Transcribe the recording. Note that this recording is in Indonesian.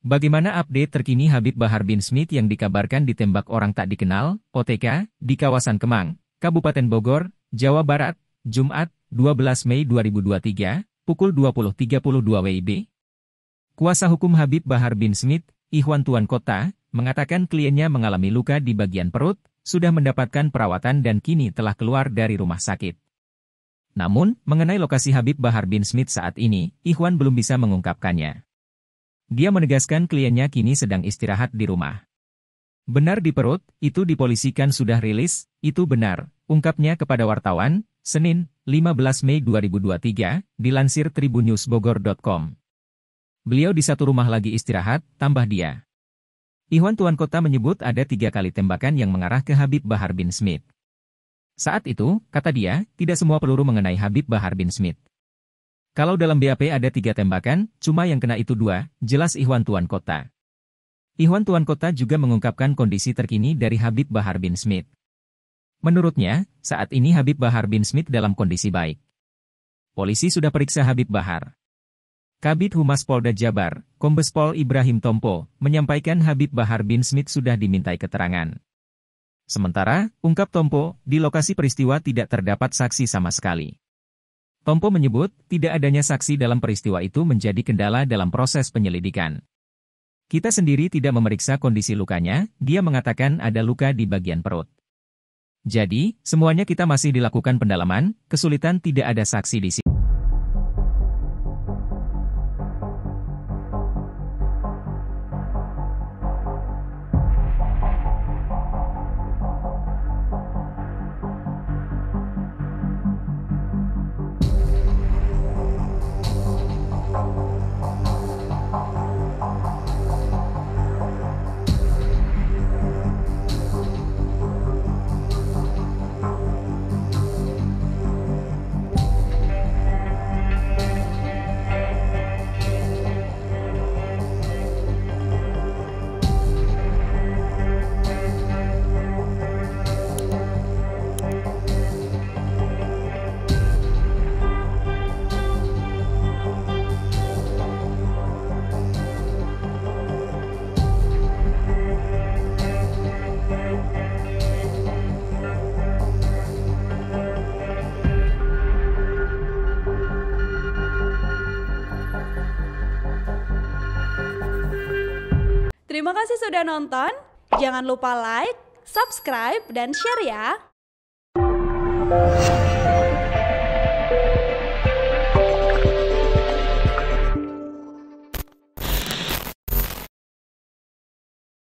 Bagaimana update terkini Habib Bahar bin Smith yang dikabarkan ditembak orang tak dikenal, OTK, di kawasan Kemang, Kabupaten Bogor, Jawa Barat, Jumat, 12 Mei 2023, pukul 20.32 WIB? Kuasa hukum Habib Bahar bin Smith, Ikhwan Tuan Kota, mengatakan kliennya mengalami luka di bagian perut, sudah mendapatkan perawatan dan kini telah keluar dari rumah sakit. Namun, mengenai lokasi Habib Bahar bin Smith saat ini, Ikhwan belum bisa mengungkapkannya. Dia menegaskan kliennya kini sedang istirahat di rumah. Benar di perut, itu dipolisikan sudah rilis, itu benar, ungkapnya kepada wartawan, Senin, 15 Mei 2023, dilansir tribunnewsbogor.com. Beliau di satu rumah lagi istirahat, tambah dia. Ikhwan Tuan Kota menyebut ada 3 kali tembakan yang mengarah ke Habib Bahar bin Smith. Saat itu, kata dia, tidak semua peluru mengenai Habib Bahar bin Smith. Kalau dalam BAP ada 3 tembakan, cuma yang kena itu 2, jelas Ikhwan Tuan Kota. Ikhwan Tuan Kota juga mengungkapkan kondisi terkini dari Habib Bahar bin Smith. Menurutnya, saat ini Habib Bahar bin Smith dalam kondisi baik. Polisi sudah periksa Habib Bahar. Kabid Humas Polda Jabar, Kombes Pol Ibrahim Tompo, menyampaikan Habib Bahar bin Smith sudah dimintai keterangan. Sementara, ungkap Tompo, di lokasi peristiwa tidak terdapat saksi sama sekali. Tompo menyebut, tidak adanya saksi dalam peristiwa itu menjadi kendala dalam proses penyelidikan. Kita sendiri tidak memeriksa kondisi lukanya, dia mengatakan ada luka di bagian perut. Jadi, semuanya kita masih dilakukan pendalaman, kesulitan tidak ada saksi di sini. Terima kasih sudah nonton, jangan lupa like, subscribe, dan share ya!